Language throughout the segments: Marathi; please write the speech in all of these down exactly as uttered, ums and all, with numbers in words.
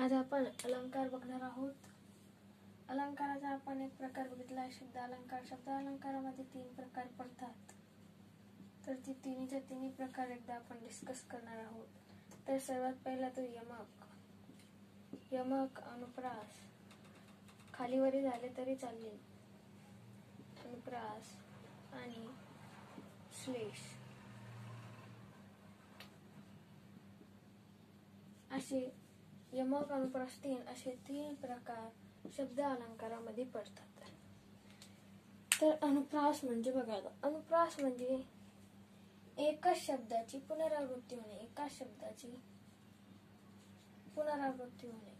आज आपण अलंकार बघणार आहोत. अलंकाराचा आपण एक प्रकार बघितला आहे, शब्द अलंकार. शब्द अलंकारामध्ये तीन प्रकार पडतात, तर ती तिन्हीच्या तिन्ही प्रकार एकदा आपण डिस्कस करणार आहोत. तर सर्वात पहिला तो यमक. यमक, अनुप्रास, खालीवरी झाले तरी चालेल, अनुप्रास आणि श्लेष असे यमक, अनुप्रास, तीन असे तीन प्रकार शब्द अलंकारामध्ये पडतात. तर अनुप्रास म्हणजे बघा, अनुप्रास म्हणजे एकाच शब्दाची पुनरावृत्ती होणे. एकाच शब्दाची पुनरावृत्ती होणे.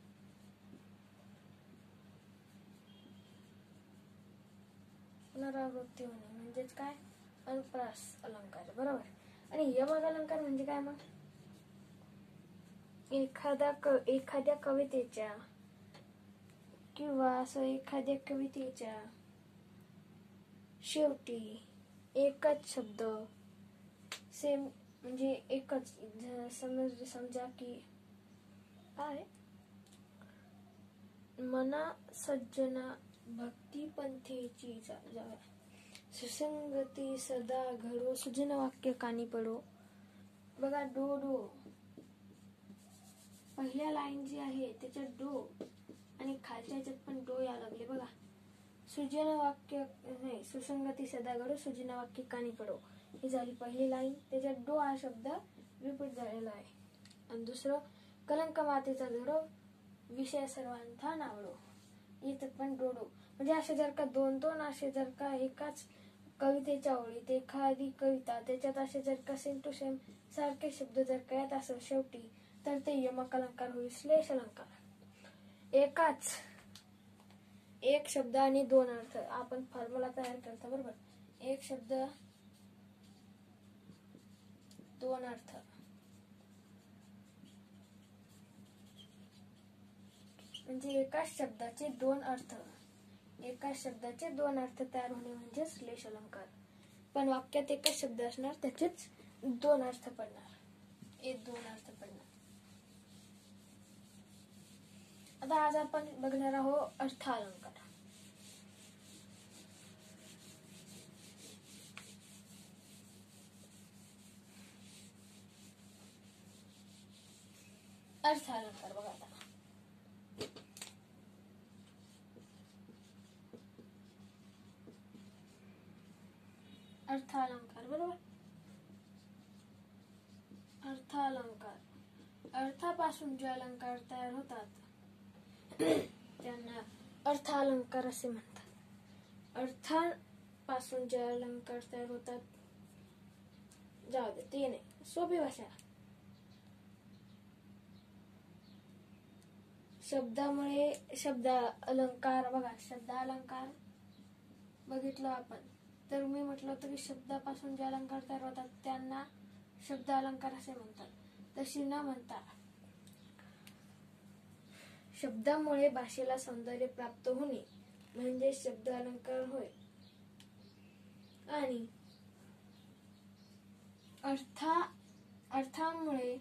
पुनरावृत्ती होणे म्हणजेच काय? अनुप्रास अलंकार, बरोबर. आणि यमक अलंकार म्हणजे काय? मग एखादा एखाद्या कवितेच्या किंवा असं एखाद्या कवितेच्या शेवटी एकच शब्द सेम म्हणजे एकच समज समजा की काय मना सज्जना भक्ती पंथेची जागा सुसंगती सदा घडो सुजन वाक्य कानी पडो. बघा, डो डो पहिल्या लाईन जी आहे त्याच्यात डो आणि खालच्या याच्यात पण डो या लागले. बघा, सुजन वाक्य नाही, सुसंगती सदा घडो सुजन वाक्य कानी पडो ही झाली पहिली लाईन. त्याच्यात डो हा शब्द रिपीट झालेला आहे. आणि दुसरं, कलंक मातेचा झरो विषय सर्वांथा नावडो, इथं पण डो डो. म्हणजे असे जर का दोन दोन असे जर का एकाच कवितेच्या ओळीत एखादी कविता त्याच्यात असे जर का सेम टू सेम सारखे शब्द जर का येत असेल शेवटी, तर ते यमक अलंकार होईल. श्लेष अलंकार, एकाच एक शब्द आणि दोन अर्थ. आपण फॉर्म्युला तयार करतो, बरोबर. एक शब्द दोन अर्थ, म्हणजे एकाच शब्दाचे दोन अर्थ एकाच शब्दाचे दोन अर्थ तयार होणे म्हणजे श्लेष अलंकार. पण वाक्यात एकच शब्द असणार, त्याचेच दोन अर्थ पडणार, एक दोन अर्थ पडणार. आता आज आपण बघणार आहोत अर्थ अलंकार. अर्थ अलंकार बघा, आता अर्थ अलंकार, बरोबर. अर्थ अलंकार, अर्थापासून जे अलंकार तयार होतात त्यांना अर्थ अलंकार असे म्हणतात. अर्थापासून जे अलंकार तयार होतात, जाऊ दे ते नाही, सोपी भाषा. शब्दामुळे शब्द अलंकार, बघा शब्द अलंकार बघितलं आपण, तर मी म्हटलं होतं की शब्दापासून जे अलंकार तयार होतात त्यांना शब्द अलंकार असे म्हणतात. तशी न म्हणता शब्दामुळे भाषेला सौंदर्य प्राप्त होणे म्हणजे शब्द अलंकार होय. आणि अर्था अर्थामुळे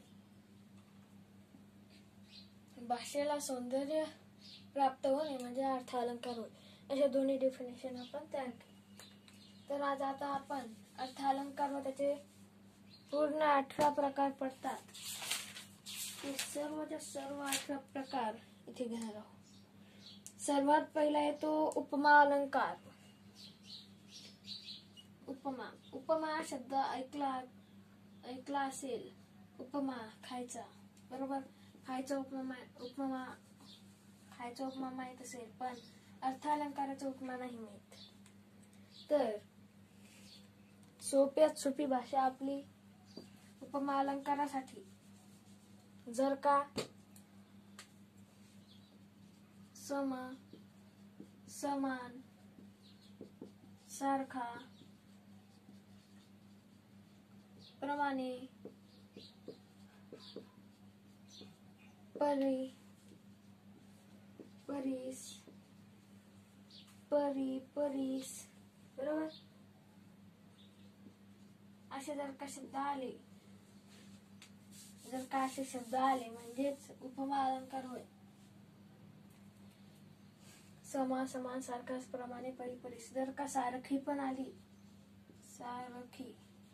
भाषेला सौंदर्य प्राप्त होणे म्हणजे अर्थ अलंकार होय. अशा दोन्ही डेफिनेशन आपण तयार केले. तर आज आता आपण अर्थ अलंकार व त्याचे पूर्ण अठरा प्रकार पडतात, ते सर्वच्या सर्व अठरा प्रकार इथे घेणार आहोत. सर्वात पहिला येतो उपमा अलंकार. उपमा उपमा शब्द ऐकला ऐकला असेल. उपमा खायचा, बरोबर. खायचा उपमा उपमा खायचा उपमा माहित असेल, पण अर्थ अलंकाराचा उपमा नाही माहित. तर सोप्यात सोपी भाषा आपली उपमा अलंकारासाठी जर का सम, समान, सारखा, प्रमाणे, परी, परीस, परी, परीस, बरोबर. असे जर का शब्द आले जर का असे शब्द आले म्हणजेच उपमा अलंकार होय. समा समान सारखाच प्रमाणे परिपरीस जर का सारखी पण आली, सारखी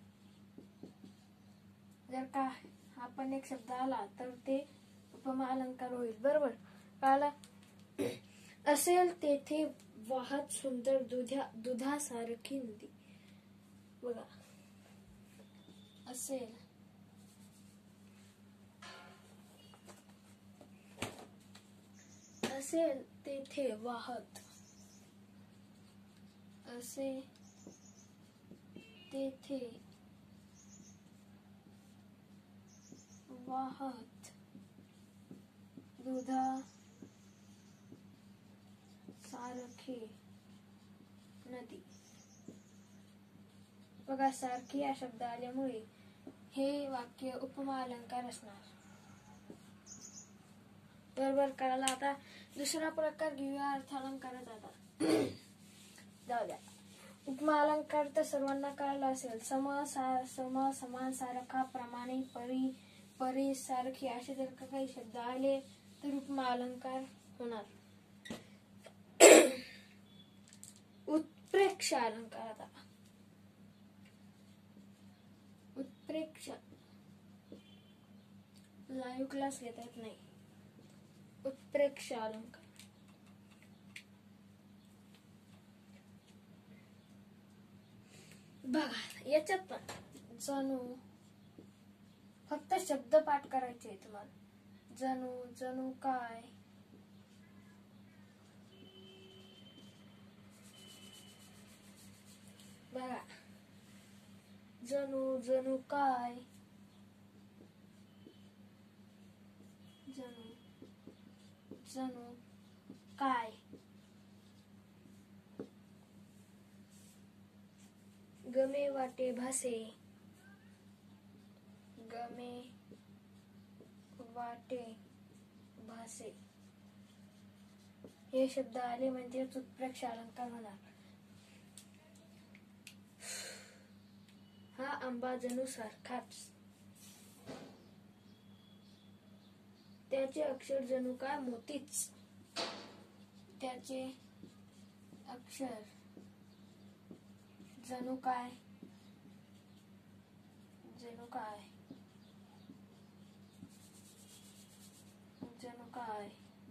जर का हा पण एक शब्द आला तर ते उपमा अलंकार होईल. बरोबर कळालं. असेल तेथे वाहत सुंदर दुधा दुधासारखी नदी. बघा असेल असेल तेथे वाहत, असे तेथे वाहत दुधा सारखी नदी. बघा सारखी या शब्द आल्यामुळे हे वाक्य उपमा अलंकार असणार. बरोबर कळालं. आता दुसरा प्रकार घेऊया अर्थालंकाराचा. आता जाऊ द्या. उपमा अलंकार तर सर्वांना कळाला असेल. सम सा सम समान सारखा प्रमाणे परी परी सारखी असे जर का काही शब्द आले तर उपमा अलंकार होणार. उत्प्रेक्षा अलंकार. आता उत्प्रेक्षा लाईव्ह क्लास घेता येत नाही. उत्प्रेक्षा अलंकार बघा याच्यात पण जणू फक्त शब्द पाठ करायचे तुम्हाला. जणू जणू काय, बघा जणू जणू काय, जणू जणू काय, गमे वाटे भासे, गमे वाटे भासे हे शब्द आले म्हणजे उत्प्रेक्षा अलंकार होणार. हा आंबा जणू सारखाच, त्याचे अक्षर जणू काय मोतीच, त्याचे अक्षर जणू काय जणू काय जणू काय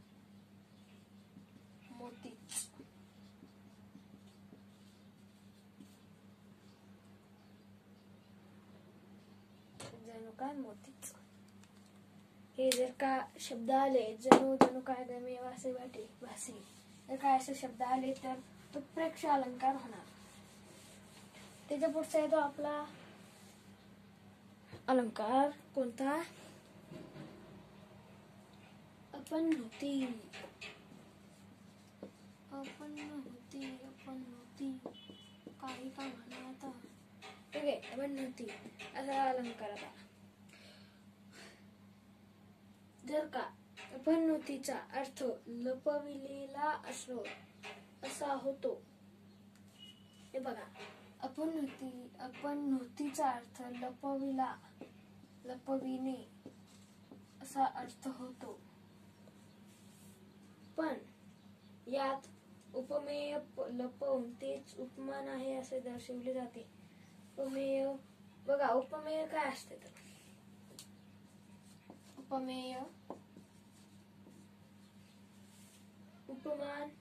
मोतीच. जणू काय मोतीच हे जर का शब्द आले, जणू जणू काय गमे वासे वाटे भासे जर काय असे शब्द आले तर उत्प्रेक्षा अलंकार होणार. त्याच्या पुढचा येतो आपला अलंकार कोणता? अपन्नती. अपन्नती अपन्नती काही का म्हणा आता. ठीक आहे. अपन्नती असा अलंकार. आता जर का अपन्नतीचा अर्थ लपविलेला असो असा होतो. हे बघा अपन्नती अपन्नतीचा अर्थ लपविला लपविणे असा अर्थ होतो. पण यात उपमेय लपवून तेच उपमान आहे असे दर्शविले जाते. उपमेय बघा उपमेय काय असते तर उपमेय उपमान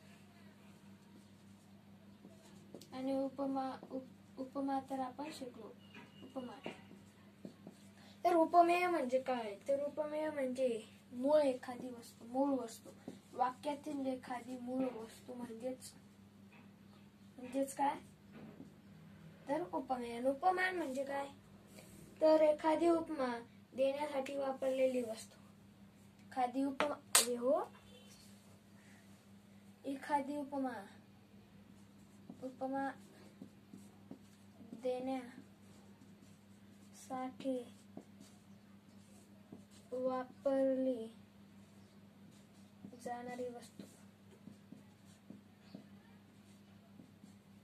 आणि उपमा उप, उपमा तर आपण शिकलो. उपमान तर उपमेय म्हणजे काय तर उपमेय म्हणजे मूळ एखादी वस्तू मूळ वस्तू वाक्यातील एखादी मूळ वस्तू म्हणजेच म्हणजेच काय तर उपमेय. उपमान म्हणजे काय तर एखादी उपमा देण्यासाठी वापरलेली वस्तू. एखादी उपमा हो एखादी उपमा उपमा देण्यासाठी वापरली जाणारी वस्तू.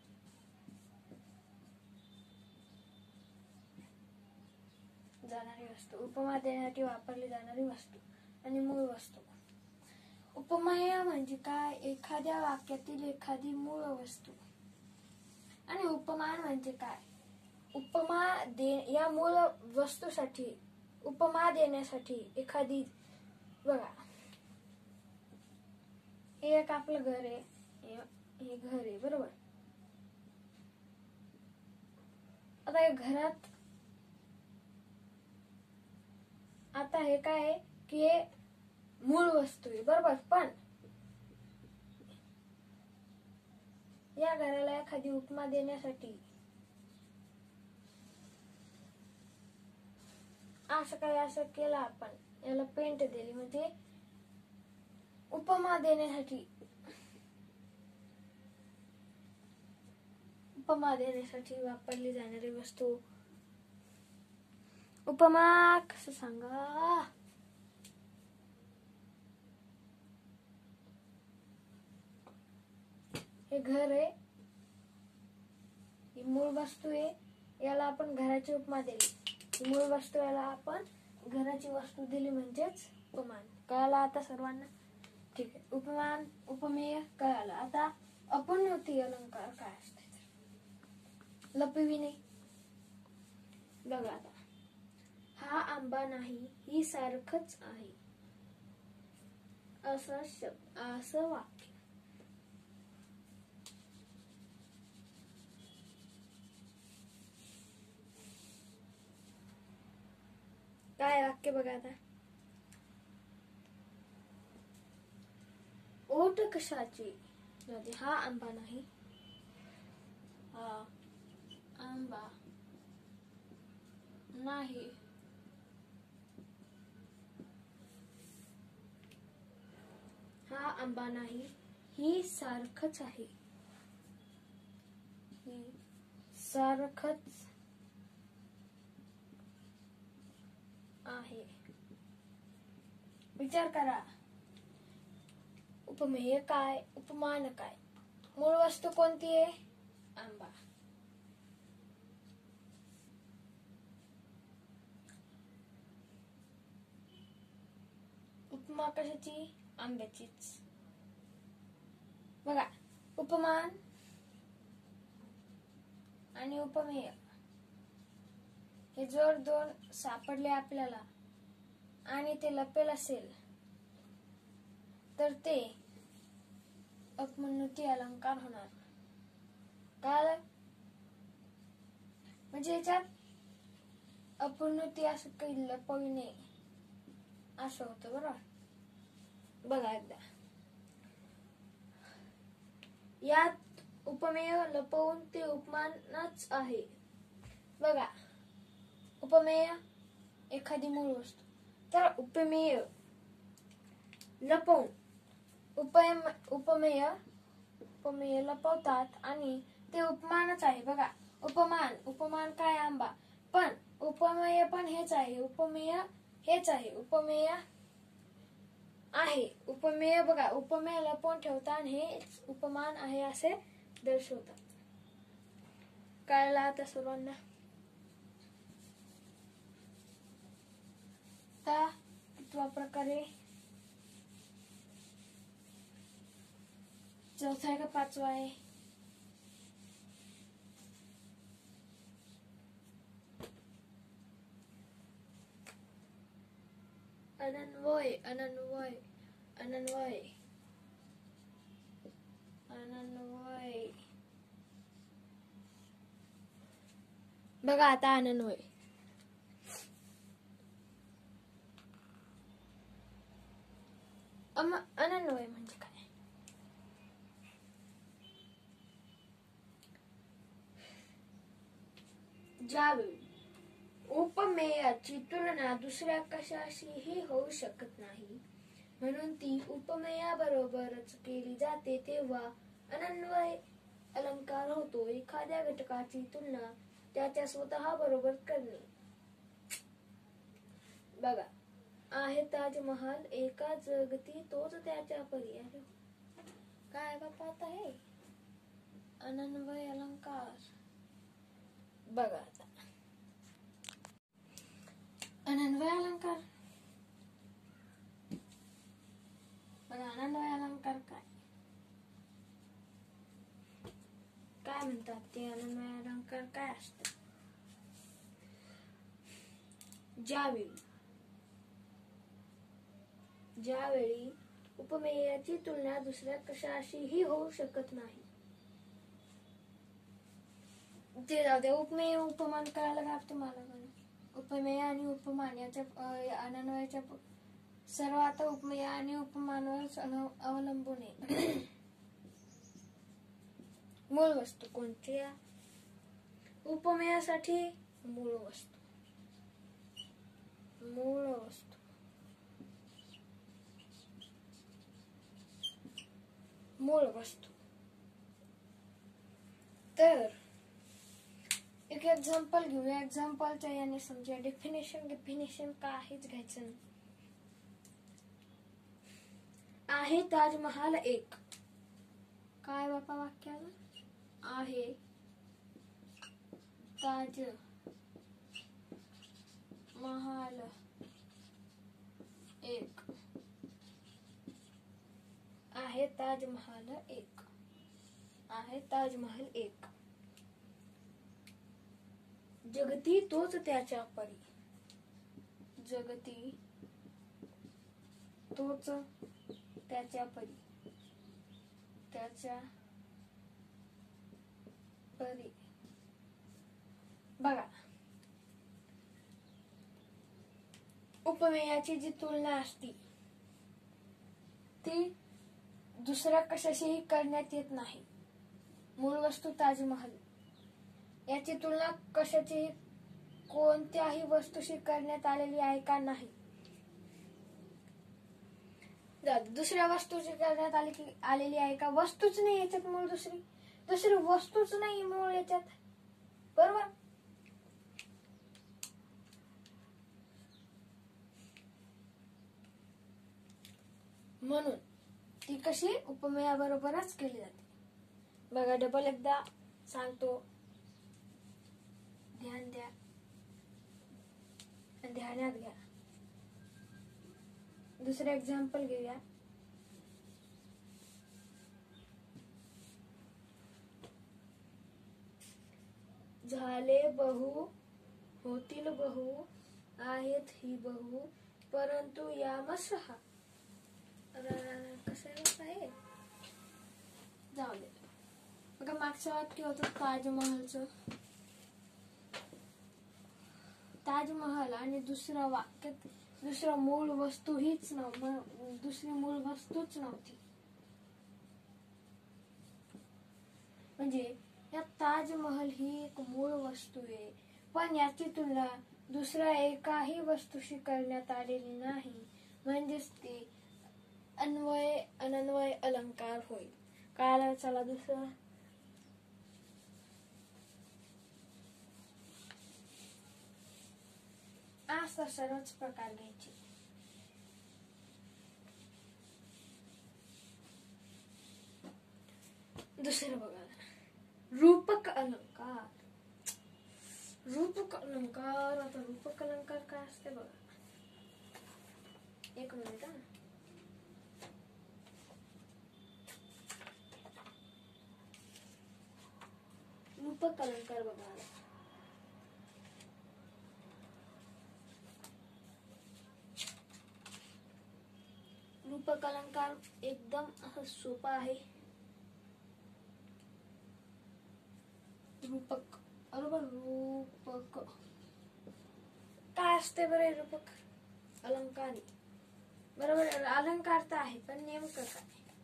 जाणारी वस्तू वस्तू, उपमा देण्यासाठी वापरली जाणारी वस्तू आणि मूळ वस्तू. उपमेय म्हणजे काय? एखाद्या वाक्यातील एखादी मूळ वस्तू. आणि उपमान म्हणजे काय? उपमा दे या मूळ वस्तूसाठी उपमा देण्यासाठी एखादी, बघा हे एक आपलं घर आहे, हे घर आहे बरोबर. आता या घरात आता हे काय आहे की हे मूळ वस्तू आहे बरोबर. पण या घराला एखादी उपमा देण्यासाठी असं काय असं केलं आपण, याला पेंट दिली म्हणजे उपमा देण्यासाठी उपमा देण्यासाठी वापरली जाणारी वस्तू. उपमा कसं सांगा? हे घर आहे, ही मूळ वस्तू आहे, याला आपण घराची उपमा दिली. ही मूळ वस्तू याला आपण घराची वस्तू दिली म्हणजेच उपमान. कळालं आता सर्वांना? ठीक आहे. उपमान उपमेय कळालं. आता अपूर्णार्थी अलंकार काय असते? लपविणे. बघा आता, हा आंबा नाही ही सारखंच आहे असं शब्द असं वाक्य. काय वाक्य बघा आता. ओठ कशाची नदी, हा आंबा नाही, हा आंबा नाही हा आंबा नाही ही सारखंच आहे, ही सारखंच आहे. विचार करा, उपमेय काय, उपमान काय? मूळ वस्तू कोणती आहे? आंबा. उपमा कशाची? आंब्याचीच. बघा, उपमान आणि उपमेय हे जर दोन सापडले आपल्याला आणि ते लपेल असेल तर ते अपूर्णार्थी अलंकार होणार. काय म्हणजे याच्यात अपूर्णार्थी असं काही लपविणे असं होतं बरोबर. बघा एकदा, यात उपमेय लपवून ते उपमानच आहे. बघा, उपमेय एखादी मूळ वस्तू, तर उपमेय लपवून उपम उपमेय उपमेय लपवतात आणि ते उपमानच आहे. बघा, उपमान उपमान काय? आंबा. पण उपमेय पण हेच आहे, उपमेय हेच आहे, उपमेय आहे. उपमेय बघा, उपमेय लपवून ठेवतात आणि हे उपमान आहे असे दर्शवतात. कळलं आता सर्वांना? आता कितवा प्रकारे? चौथा आहे का पाचवा आहे? अनन्वय अनन्वय अनन्वय अनन्वय. बघा आता अनन्वय. अम अनन्वय म्हणजे काय? ज्यावेळी उपमेयाची तुलना दुसऱ्या कशाशीही होऊ शकत नाही म्हणून ती उपमेयाबरोबरच केली जाते तेव्हा अनन्वय अलंकार होतो. एखाद्या घटकाची तुलना त्याच्या स्वतः बरोबर करणे. बघा, आहे ताजमहाल एका जगती तोच त्याच्या परी. काय बापा आता हे अनन्वय अलंकार. बघा आता, अनन्वय अलंकार. बघा अनन्वय अलंकार काय काय म्हणतात ते. अनन्वय अलंकार काय असतात. ज्यावेळी ज्यावेळी उपमेयाची तुलना दुसऱ्या कशाशीही होऊ शकत नाही. ते जाऊ दे. उपमेय उपमान करायला का तुम्हाला. उपमेय आणि उपमान याच्या अनन्वयाच्या सर्व आता उपमेय आणि उपमानावर अवलंबून आहे. मूळ वस्तू कोणती. उपमेयासाठी मूळ वस्तू मूळ वस्तू मूळ वस्तू. तर एक एक्झाम्पल घेऊया. एक्झाम्पलच्या याने समजा. डेफिनेशन डेफिनेशन काहीच घ्यायचं नाही. आहे ताजमहाल एक. काय बापा वाक्याला. आहे ताज महाल एक. आहे ताजमहाल एक. आहे ताजमहाल एक. जगती तोच त्याच्या परी. जगती तोच त्याच्या परी. त्याच्या परी. बघा उपमेयाची जी तुलना असती ती दुसऱ्या कशाशीही करण्यात येत नाही. मूळ वस्तू ताजमहल याची तुलना कशाची कोणत्याही वस्तूशी करण्यात आलेली आहे का नाही. दुसऱ्या वस्तूची करण्यात आली की आलेली आहे का. वस्तूच नाही याच्यात. मूळ दुसरी दुसरी वस्तूच नाही मूळ याच्यात. बरोबर. म्हणून ती कशी उपमेयाबरोबरच केली जाते. बघा डबल एकदा सांगतो. ध्यान द्या. ध्यानात घ्या. दुसरे एक्झाम्पल घेऊया. झाले बहु होतील बहु आहेत ही बहु परंतु यामस हा. कसं आहे जाऊ दे. बघा मागचं वाक्य होतं ताजमहलचं. ताजमहल आणि दुसरा वाक्यात दुसरा मूळ वस्तू हीच नव्हती. दुसरी मूळ वस्तूच नव्हती. म्हणजे या ताजमहल ही एक मूळ वस्तू आहे. पण याची तुलना दुसऱ्या एकाही वस्तूशी करण्यात आलेली नाही. म्हणजेच ते अन्वय अनन्वय अलंकार होईल. काय चला दुसरं. असा सर्वच प्रकार घ्यायचे. दुसरं बघा. रूपक अलंकार. रूपक अलंकार. आता रूपक अलंकार काय असते बघा. एक मिनिट. रूपक अलंकार बघा. रूपक अलंकार एकदम सोपा आहे. रूपक बरोबर. रूपक काय असते बरे. रूपक अलंकार बरोबर. अलंकार तर आहे पण नेमकं काय.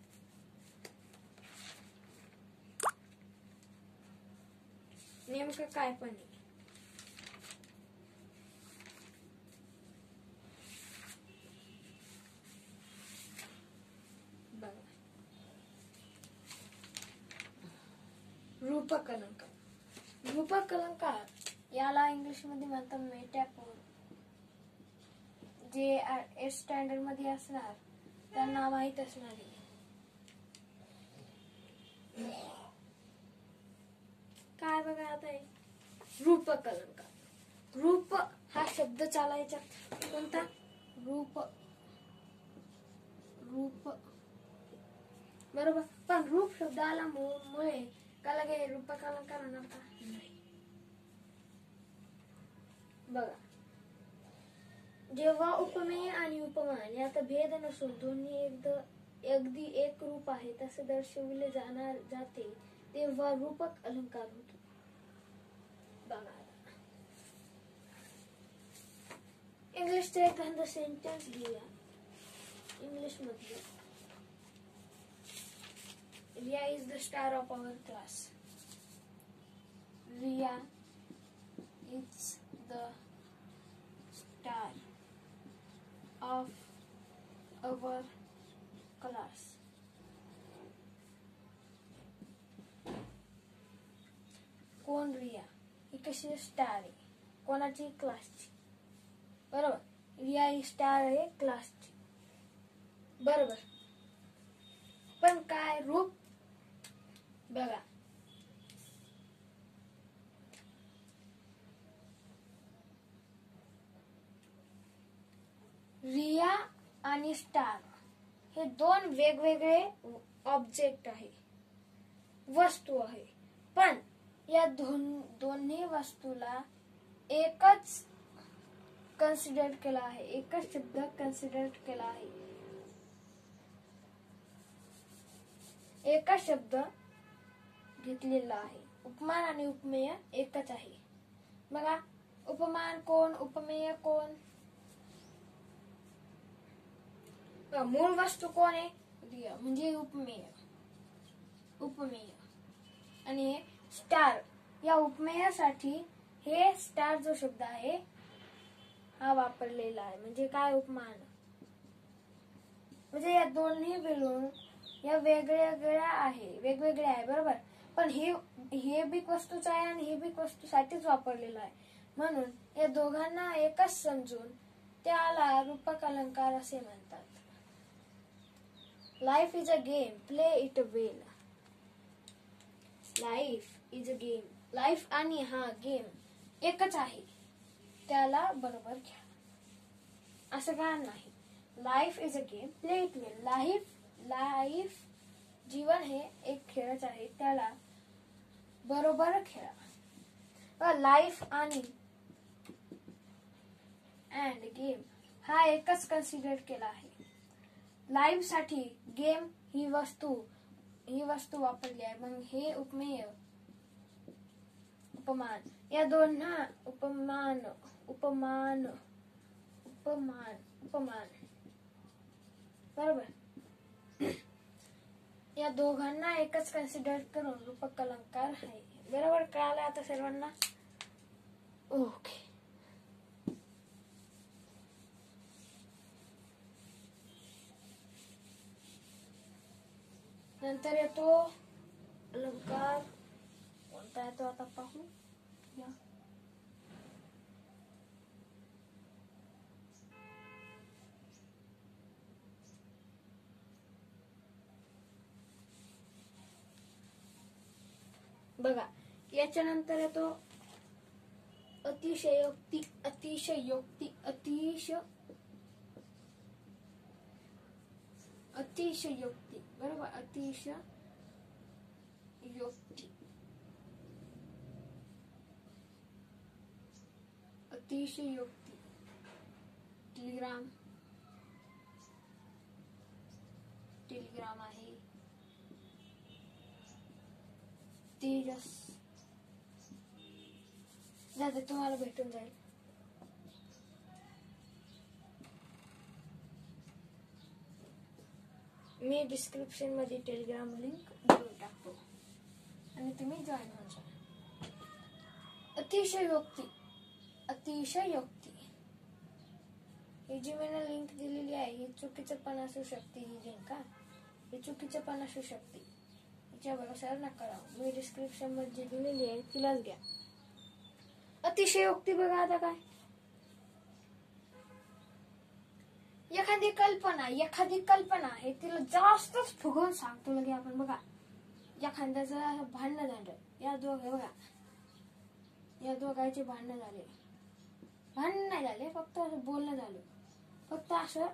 नेमकं काय पण बघा. रूपक अलंकार. रूपक अलंकार याला इंग्लिश मध्ये म्हणतात मेटाफोर. जे एट स्टँडर्ड मध्ये असणार त्यांना माहित असणार आहे. काय बघा आता रूपक अलंकार. रूप हा शब्द चालायचा कोणता? रूप. रूप बरोबर. पण रूप शब्द आला मुळे का लगे रूपकालंकार होणार का? नाही. बघा, जेव्हा उपमेय आणि उपमान यात भेद नसून दोन्ही एकदा अगदी एक रूप आहे तसे दर्शविले जाणार जाते तेव्हा रूपक अलंकार होतो. बघा, इंग्लिशचे एखादं सेंटेन्स घेऊया. इंग्लिश मध्ये, Riya is the star of our class. Riya is the star of our class. कोण रिया? ही कशी स्टार आहे? कोणाची? क्लासची. बरोबर. रिया ही स्टार आहे क्लासची. बरोबर. पण काय रूप? बघा, रिया आणि स्टार हे दोन वेगवेगळे ऑब्जेक्ट आहे, वस्तू आहे. पण या दोन दोन्ही वस्तूला एकच कन्सिडर केला आहे, एकच शब्द कन्सिडर केला आहे, एकच शब्द घेतलेला आहे. उपमान आणि उपमेय एकच आहे. बघा, उपमान कोण? उपमेय कोण? मूळ वस्तू कोण आहे? रिया, म्हणजे उपमेय. उपमेय आणि स्टार या उपमेयासाठी हे स्टार जो शब्द आहे हा वापरलेला आहे. म्हणजे काय? उपमान. म्हणजे या दोन्ही मिळून या वेगवेगळ्या आहे, वेगवेगळ्या आहे. बरोबर. पण हे हे बी वस्तूच आहे आणि हे बी वस्तूसाठीच वापरलेलं आहे. म्हणून या दोघांना एकच समजून त्याला रूपक अलंकार असे म्हणतात. Life is a game, play it well. Life is a game. Life आणि हा गेम एकच आहे, त्याला बरोबर घ्या. असं का नाही? Life is a game, play it well. Life life जीवन हे एक खेळच आहे, त्याला बरोबर खेळा. लाईफ आणि अँड गेम हा एकच कन्सिडर केला आहे. लाईफ साठी गेम ही वस्तू ही वस्तू वापरली आहे. मग हे उपमेय, उपमान या दोन उपमान उपमान उपमान उपमान बरोबर. या दोघांना एकच कन्सिडर करून रूपक अलंकार आहे. बरोबर कळालं आता सर्वांना? ओके. नंतर येतो अलंकार. कोणता येतो आता पाहू या. बघा, याच्या नंतर येतो अतिशयोक्ती. अतिशयोक्ती अतिशय अतिशयोक्ती बरोबर. अतिशयोक्ती अतिशयोक्ती. टेलिग्राम टेलिग्राम आहे. तेजस दादा तुम्हाला भेटून जाईल. मी डिस्क्रिप्शन मध्ये टेलिग्राम लिंक देऊन टाकतो आणि तुम्ही जॉईन व्हा. अतिशयोक्ती अतिशयोक्ती ही जी मी लिंक दिलेली आहे ही चुकीचं पण असू शकते. ही लिंक का ही चुकीचं पण असू शकते. हिच्या भरोशावर नका राहू. मी डिस्क्रिप्शन मध्ये दिलेली आहे तिलाच घ्या. अतिशयोक्ती बघा आता काय. एखादी कल्पना एखादी कल्पना हे तिला जास्तच फुगवून सांगतो लगे आपण. बघा, एखाद्याचं भांडण झालं. या दोघे बघा या दोघांचे भांडण झाले. भांडण नाही झाले, फक्त असं बोलणं झालं. फक्त असं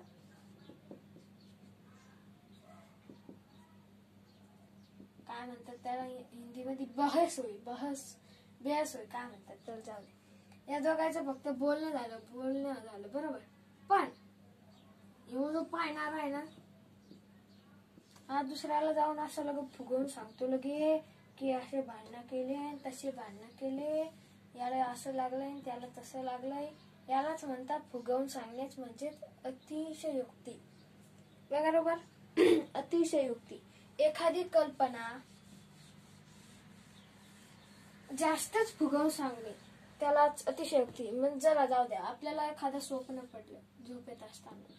काय म्हणतात त्याला हिंदीमध्ये बहस होई, बहस बेहस होई, काय म्हणतात तर जाऊ दे. या दोघांचं फक्त बोलणं झालं बोलणं झालं बरोबर. पण एवढं पाहणार आहे ना, हा दुसऱ्याला जाऊन असं लगे फुगवून सांगतो लगे की असे भांडणं केले तसे भांडणं केले, याला असं लागलंय त्याला तसं लागलंय. यालाच म्हणतात फुगवून सांगण्याच म्हणजे अतिशयोक्ती. बरोबर. अतिशयोक्ती. एखादी कल्पना जास्तच फुगवून सांगणे त्यालाच अतिशयोक्ती. म्हणजे जरा जाऊ द्या, आपल्याला एखादं स्वप्न पडलं झोपेत असताना,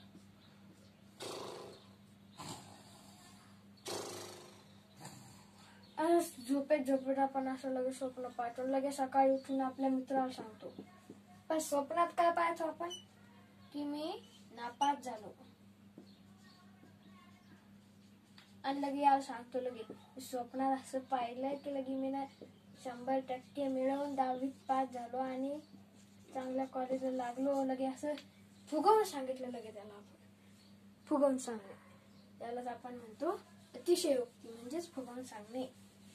झोपेत झोपेत आपण असं लगेच स्वप्न पाहतो, लगेच सकाळी उठून आपल्या मित्राला सांगतो. पण स्वप्नात काय पाहायचो आपण की मी नापास झालो, आणि लगे याला सांगतो लगे स्वप्नात असं पाहिलंय की लगे मी ना शंभर टक्के मिळवून दहावीत पास झालो आणि चांगल्या कॉलेजला लागलो. लगे असं फुगवून सांगितलं लगे त्याला आपण फुगवून सांगणे त्यालाच आपण म्हणतो अतिशयोक्ती, म्हणजेच फुगवून सांगणे.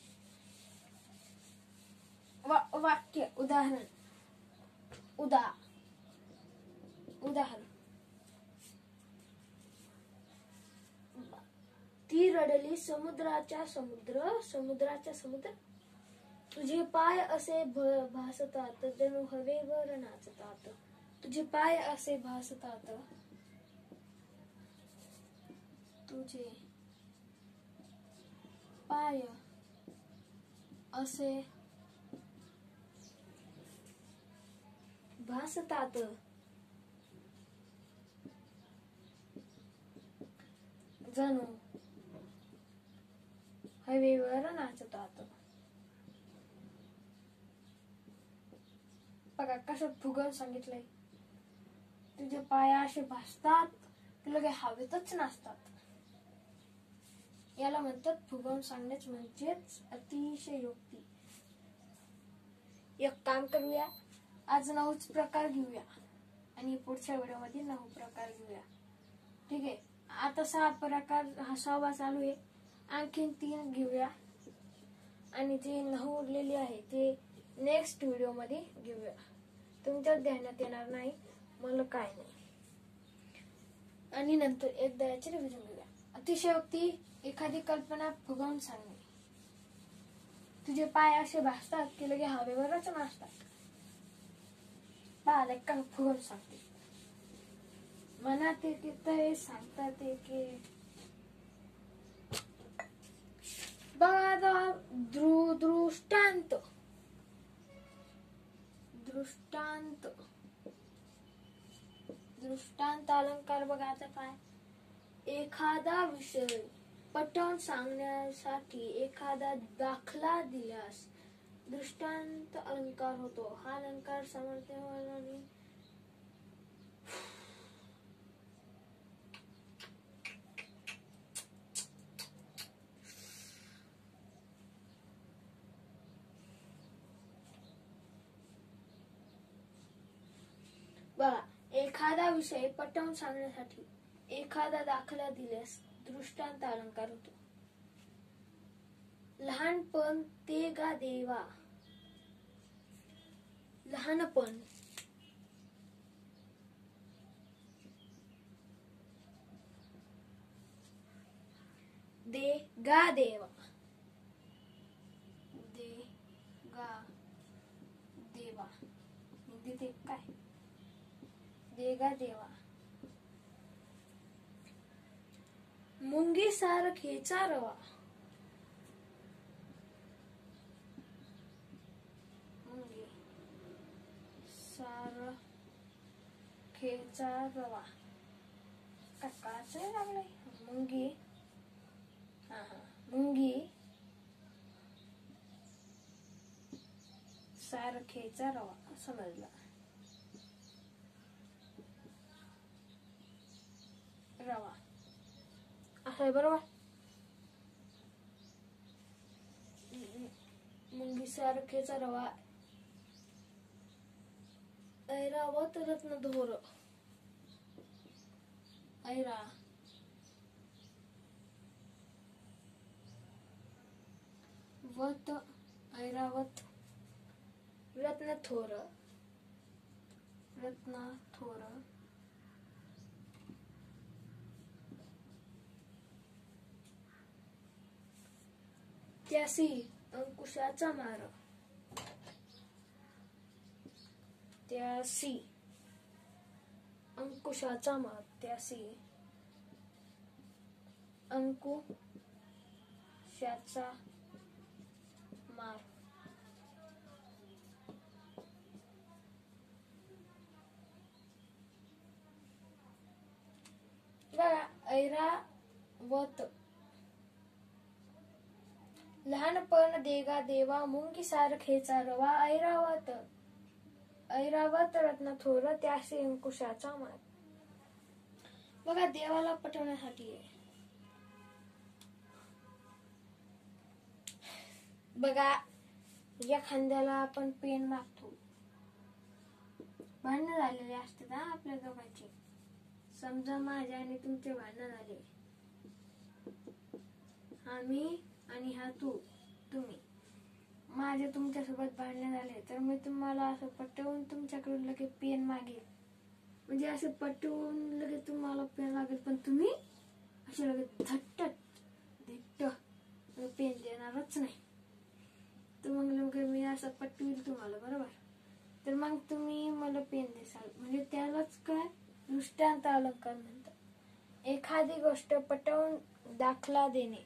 वा, वाक्य उदाहरण. उदा उदाहरण ती रडली समुद्राच्या समुद्र समुद्राच्या समुद्र, तुझे पाय असे भासतात जणू हवेवर नाचतात. तुझे पाय असे भासतात तुझे पाय असे भासतात जणू हवेवर नाचतात. बघा कसं फुगवून सांगितलंय. तुझे पाय असे भासतात की लगे हवेतच नाचतात. याला म्हणतात फुगवून सांगण्याच म्हणजेच अतिशयोक्ती. एक काम करूया, आज नऊच प्रकार घेऊया आणि पुढच्या व्हिडिओमध्ये नऊ प्रकार घेऊया. ठीक आहे. आता सहा प्रकार हा सहावा चालू आहे, आणखीन तीन घेऊया आणि जे नऊ उरलेली आहे ते नेक्स्ट व्हिडिओ मध्ये घेऊया. तुमच्या ध्यानात येणार नाही मला काय नाही, आणि नंतर एकदा याची रिव्हिजन घेऊया. अतिशयोक्ती एखादी कल्पना फुगवून सांगणे. तुझे पाय असे भासतात की लगे हवेवरच नाचतात. पहा लेक्का फुगवून सांगते. मनात येते सांगतात की बघा दृष्टांत. दृष्टांत दृष्टांत अलंकार बघा. आता काय, एखादा विषय पटवून सांगण्यासाठी एखादा दाखला दिल्यास दृष्टांत अलंकार होतो. हा अलंकार समर्थने बघा, एखादा विषय पटवून सांगण्यासाठी एखादा दाखला दिल्यास दृष्टांत अलंकार होतो. लहानपण ते गा देवा. लहानपण दे गा देवा. दे गा देवा हिंदीत एक काय, देगा देवा. मुंगी सारखेचा रवा. मुंगी सारखेचा रवा. काच लागलंय. मुंगी हा हा मुंगी सारखेचा रवा समजला. रवा असं आहे बरोबर. मुंगी सारखेचा रवा ऐरावत रत्नधोर. ऐरा वत ऐरावत रत्नथोर. रत्नथोर त्यासी अंकुशाचा मार. त्यासी अंकुशाचा मार. त्यासी अंकुशाचा मार. बघा ऐरावत. लहानपण देगा देवा मुंगी सारखेचा रवा. ऐरावत ऐरावत रत्नथोर त्यासी अंकुशाचा मार. बघा देवाला पटवण्यासाठी आहे. बघा या खांद्याला आपण पेन मागतो. भांडणं झालेले असतात ना आपल्या दोघांची. समजा माझ्या आणि तुमचे भांडणं झाले. आम्ही आणि हा तू तुम्ही माझे तुमच्यासोबत भांडणे झाले तर मी तुम्हाला असं पटवून तुमच्याकडून लगेच पेन मागेल. म्हणजे असं पटवून लगेच तुम्हाला पेन लागेल पण तुम्ही असे लगेच झट्ट धिट्ट पेन देणारच नाही. तर मग लगेच मी असं पटवील तुम्हाला बरोबर. तर मग तुम्ही मला पेन देसाल. म्हणजे त्यालाच काय दृष्टांत अलंकार म्हणतात. एखादी गोष्ट पटवून दाखला देणे.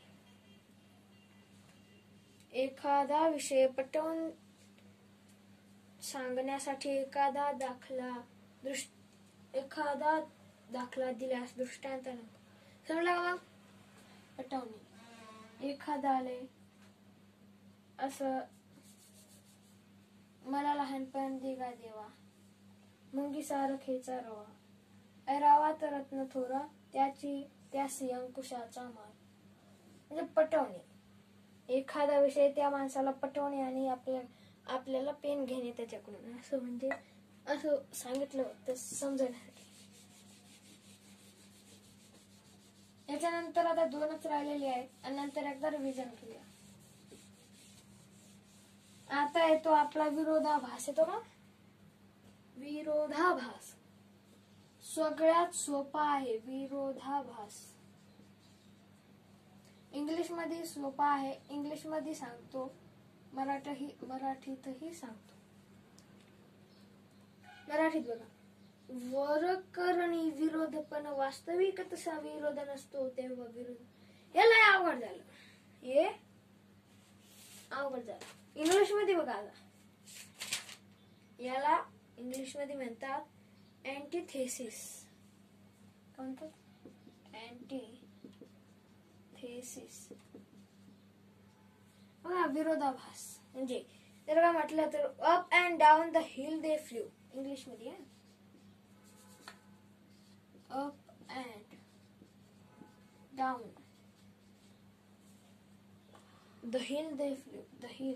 एखादा विषय पटवून सांगण्यासाठी एखादा दाखला दृष्ट एखादा दाखला दिल्यास दृष्टांत अलंकार. समजलं का मग पटवणे. एखादाले असं मला लहानपण देगा देवा मुंगी सारखेचा रवा. ऐरावत रत्नथोरा त्याची त्यासी अंकुशाचा मार. म्हणजे पटवणे. एखादा विषय त्या माणसाला पटवणे आणि आपल्या आपल्याला पेन घेणे त्याच्याकडून. असं म्हणजे असं सांगितलं तर समजण्यासाठी. याच्यानंतर आता दोनच राहिलेले आहेत आणि नंतर एकदा रिव्हिजन करूया. आता येतो आपला विरोधाभास. येतो का विरोधाभास. सगळ्यात सोपा आहे विरोधाभास. इंग्लिश मध्ये सोपा आहे. इंग्लिश मध्ये सांगतो. मराठी मराठीतही सांगतो. मराठीत बघा. वरकरणी विरोध पण वास्तविक तसा विरोध नसतो तेव्हा विरोध. याला अवघड झालं. हे अवघड झालं. इंग्लिश मध्ये बघा आता. याला इंग्लिश मध्ये म्हणतात अँटिथेसिस. काय म्हणतात अँटिथेसिस. बघा विरोधाभास म्हणजे जर का म्हटलं तर up and down the hill they flew. English मध्ये up and down the hill they flew. The hill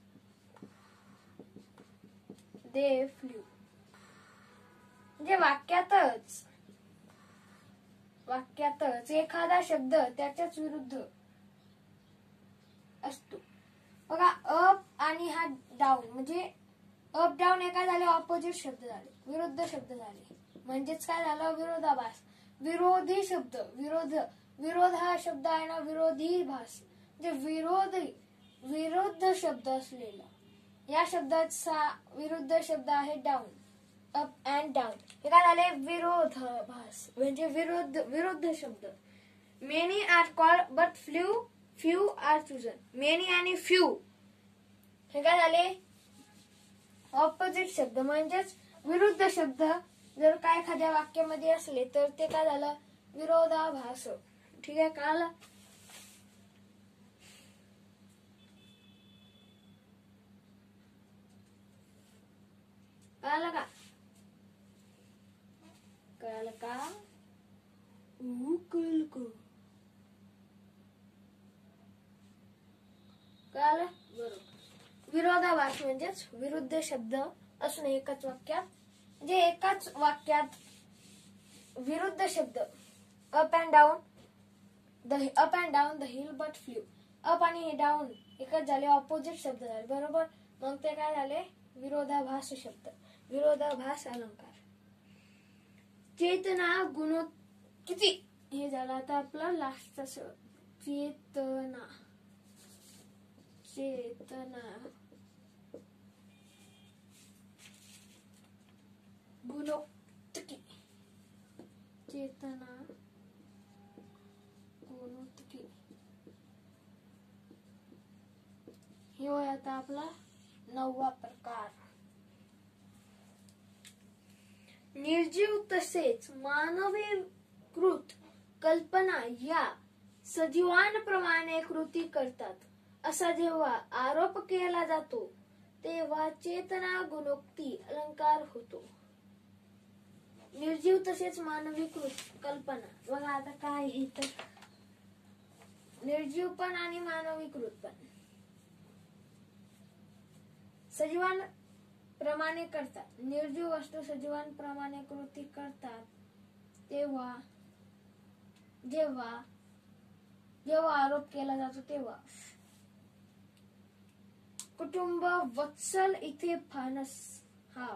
they flew. म्हणजे वाक्यातच वाक्यातच एखादा शब्द त्याच्याच विरुद्ध असतो. बघा अप आणि हा डाऊन म्हणजे अप डाऊन एका झाले ऑपोजिट शब्द झाले. विरुद्ध शब्द झाले. म्हणजेच काय झालं विरोधाभास. विरोधी शब्द. विरोध विरोध हा शब्द आहे ना विरोधी भास म्हणजे विरोधी विरुद्ध शब्द असलेला. या शब्दाचा विरुद्ध शब्द आहे डाऊन. अप अँड डाऊन हे काय झाले विरोधाभास म्हणजे विरुद्ध विरुद्ध शब्द. Many are called but flew few are chosen. Many आणि फ्यू हे काय झाले ऑपोजिट शब्द म्हणजेच विरुद्ध शब्द. जर काय एखाद्या वाक्यामध्ये असले तर ते काय झालं विरोधाभास. ठीक आहे कळालं. कळालं का कळालं का कळलं का कळालं बरोबर. विरोधाभास म्हणजेच विरुद्ध शब्द असणे एकाच वाक्यात म्हणजे एकाच वाक्यात विरुद्ध शब्द up and down the up and down the hill but flew. Up आणि डाऊन एकच झाले, ऑपोजिट शब्द झाले बरोबर. मग ते काय झाले, विरोधाभास शब्द, विरोधाभास अलंकार. चेतना गुणोत्ती हे झालं आता आपलं लास्टचा शब्द. चेतना चेतना गुणोत्ती चेतना गुणोत्ती हे होय आता आपला नववा प्रकार. निर्जीव तसेच मानवीकृत कल्पना या सजीवांप्रमाणे कृती करतात असा जेव्हा आरोप केला जातो तेव्हा चेतना गुणोक्ती अलंकार होतो. निर्जीव तसेच मानवीकृत कल्पना बघा आता काय हे तर निर्जीव पण आणि मानवीकृत पण सजीवांप्रमाणे करतात. निर्जीव वस्तू सजीवांप्रमाणे कृती करतात तेव्हा जेव्हा जेव्हा आरोप केला जातो तेव्हा. कुटुंब वत्सल इथे फानस हा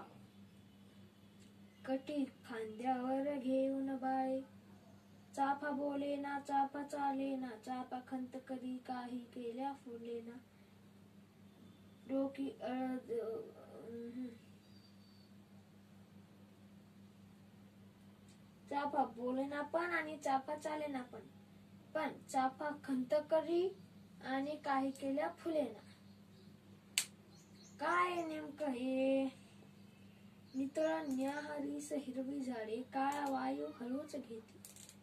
कटी खांद्यावर घेऊन बाळे. चाफा बोले ना चाफा चाले ना चाफा खंत कधी काही केल्या फुले ना डोकी अळद. चाफा बोले ना पण आणि चाफा चाले ना पण पण चाफा खंत करी आणि काही केल्या फुले ना. काय नेमकं हे. नितळ न्याहारीस हिरवी झाडे काळा वायू हळूच घेते.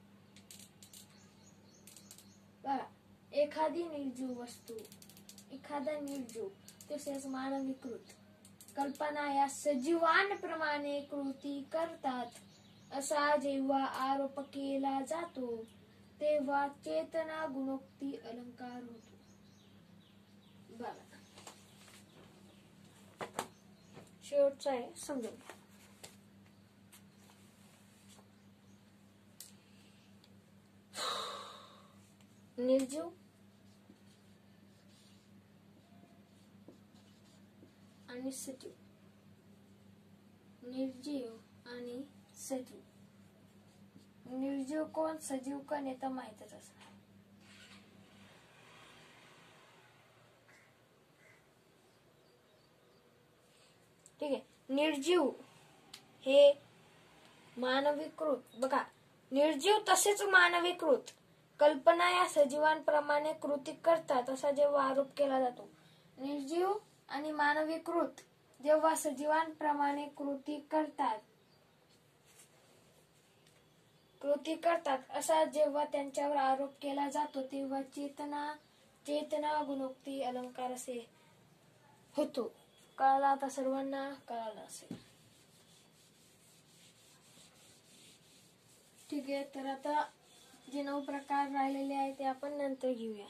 बघा एखादी निर्जीव वस्तू एखादा निर्जीव तसेच मानवीकृत कल्पना या सजीवांप्रमाणे कृती करतात असा जेव्हा आरोप केला जातो तेव्हा चेतना गुणोक्ती अलंकार होतो. बघा शेवटचा आहे समजून. निर्जीव आणि सजीव. निर्जीव आणि सजीव. निर्जीव कोण सजीव कोण हे तर माहितच असणार. ठीक आहे. निर्जीव हे मानवीकृत बघा निर्जीव तसेच मानवीकृत कल्पना या सजीवांप्रमाणे कृती करतात असा जेव्हा आरोप केला जातो. निर्जीव आणि मानवीकृत जेव्हा सजीवांप्रमाणे कृती करतात कृती करतात असा जेव्हा त्यांच्यावर आरोप केला जातो तेव्हा चेतना चेतना गुणोक्ती अलंकार असे होतो. कळालं आता सर्वांना. कळालं असेल ठीक आहे. तर आता जे नऊ प्रकार राहिलेले आहेत ते आपण नंतर घेऊया.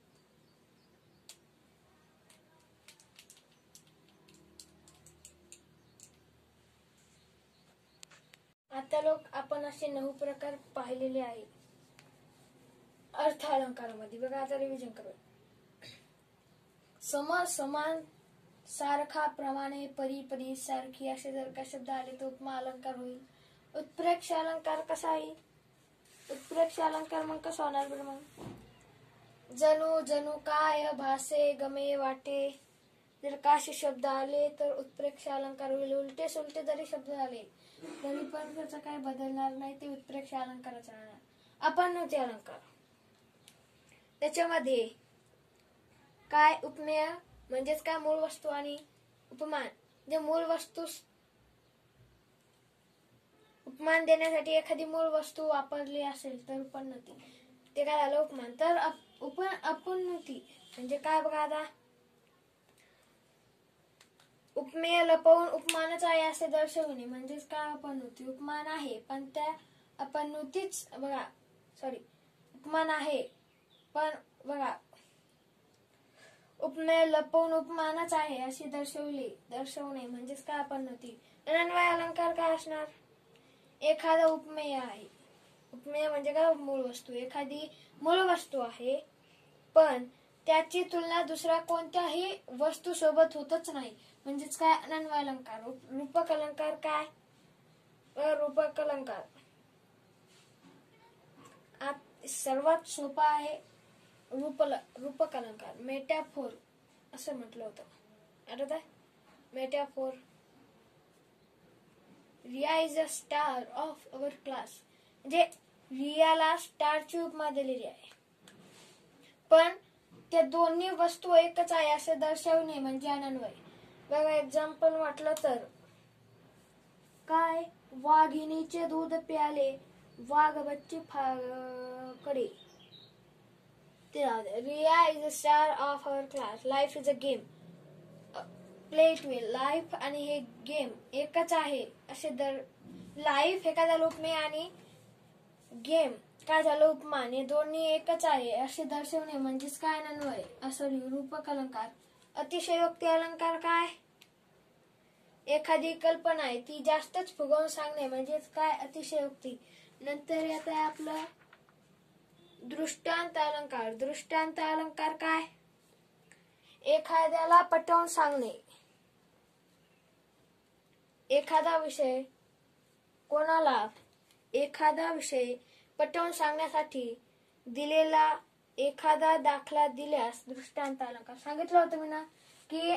आता लोक आपण असे नऊ प्रकार पाहिलेले आहेत अर्थ अलंकारामध्ये. बघा आता रिव्हिजन करूया. सम समान सारखा प्रमाणे परी परी सारखी असे जर का शब्द आले तर उपमा अलंकार होईल. उत्प्रेक्ष अलंकार कसा आहे. उत्प्रेक्ष अलंकार मग कसा होणार बरं. मग जणू जणू काय भासे गमे वाटे जर का असे शब्द आले तर उत्प्रेक्ष अलंकार होईल. उलटे सुलटे जरी शब्द आले तरी पण त्याचा काय बदलणार नाही, ते उत्प्रेक्ष अलंकाराचा राहणार. अपन्नते अलंकार त्याच्यामध्ये काय उपमेय म्हणजेच काय मूळ वस्तू आणि उपमान. जे मूळ वस्तू उपमान देण्यासाठी एखादी मूळ वस्तू वापरली असेल तर उपन्नती ते काय झालं उपमान. तर उप अपन्नती म्हणजे काय बघा आता उपमेय लपवून उपमानच आहे असे दर्शविणे म्हणजेच काय अपन्नती. उपमान आहे पण त्या अपन्नतीच बघा सॉरी उपमान आहे पण बघा उपमेय लपवून उपमानच आहे अशी दर्शवली दर्शवणे म्हणजेच काय पद्धती. अनन्वय अलंकार काय असणार? एखादा उपमेय आहे. उपमेय म्हणजे काय? मूळ वस्तू. एखादी मूळ वस्तू आहे पण त्याची तुलना दुसऱ्या कोणत्याही वस्तू सोबत होतच नाही म्हणजेच काय? अनन्वय अलंकार. रूपक अलंकार काय? रूपक अलंकार सर्वात सोपा आहे. रूपल रूपक अलंकार मेटाफोर असं म्हटलं होतं. आठवत आहे? Metaphor. Riya is a star of our class म्हणजे रियाला स्टारची उपमा दिलेली आहे पण त्या दोन्ही वस्तू एकच आहे असे दर्शवणे म्हणजे अनन्वय. बघा एक्झाम्पल म्हटलं तर काय? वाघिणीचे दूध प्याले वाघ बच्चे कडे. Riya is a star of our class. Life is a game. Play it well. Life आणि हे गेम एकच आहे असे दर. लाईफ हे काय झालं? उपमेय आणि गेम काय झालं? उपमान. हे दोन्ही एकच आहे असे दर्शवणे म्हणजेच काय? अनन्वय. असं रूपक अलंकार. अतिशयोक्ती अलंकार काय? एखादी कल्पना आहे ती जास्तच फुगवून सांगणे म्हणजेच काय? अतिशयोक्ती. नंतर येत आहे आपलं दृष्टांत अलंकार. दृष्टांत अलंकार काय? एखाद्याला पटवून सांगणे. एखादा विषय कोणाला एखादा विषय पटवून सांगण्यासाठी दिलेला एखादा दाखला दिल्यास दृष्टांत अलंकार. सांगितलं होतं मी ना की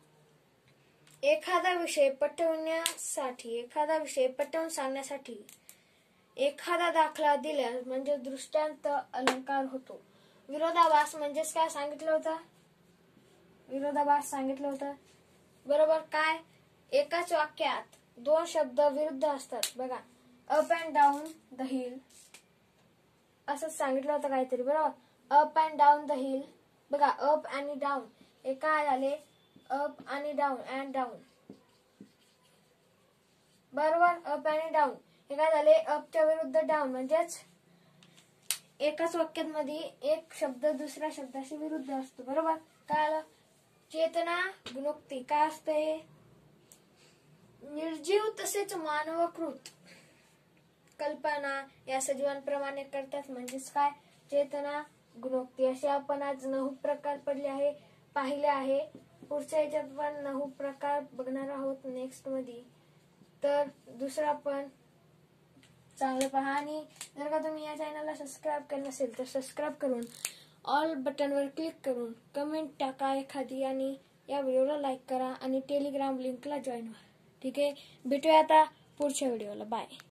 एखादा विषय पटवण्यासाठी एखादा विषय पटवून सांगण्यासाठी एखादा दाखला दिल्यास म्हणजे दृष्टांत अलंकार होतो. विरोधाभास म्हणजेच काय? सांगितलं होतं. विरोधाभास सांगितलं होतं बरोबर. काय? एकाच वाक्यात दोन शब्द विरुद्ध असतात. बघा up and down the hill असं सांगितलं होतं काहीतरी बरोबर. Up and down the hill. बघा अप आणि डाऊन हे काय झाले? अप आणि डाऊन अँड डाऊन बरोबर. अप आणि डाऊन हे काय झाले? अपच्या विरुद्ध डाऊन म्हणजेच एकाच वाक्यामध्ये एक शब्द दुसऱ्या शब्दाशी विरुद्ध असतो बरोबर. काय आलं? चेतना गुणोक्ती काय असते? निर्जीव तसेच मानवकृत कल्पना या सजीवांप्रमाणे करतात म्हणजेच काय? चेतना गुणोक्ती. असे आपण आज नऊ प्रकार पडले आहे पाहिले आहे. पुढच्या याच्यात पण नऊ प्रकार बघणार आहोत नेक्स्ट मध्ये. तर दुसरा पण चांगलं पहा आणि जर का तुम्ही या चॅनलला सबस्क्राईब केलं नसेल तर सबस्क्राईब करून ऑल बटनवर क्लिक करून कमेंट टाका एखादी आणि या व्हिडिओला लाईक करा आणि टेलिग्राम लिंकला जॉईन व्हा. ठीक आहे. भेटूया आता पुढच्या व्हिडिओला. बाय.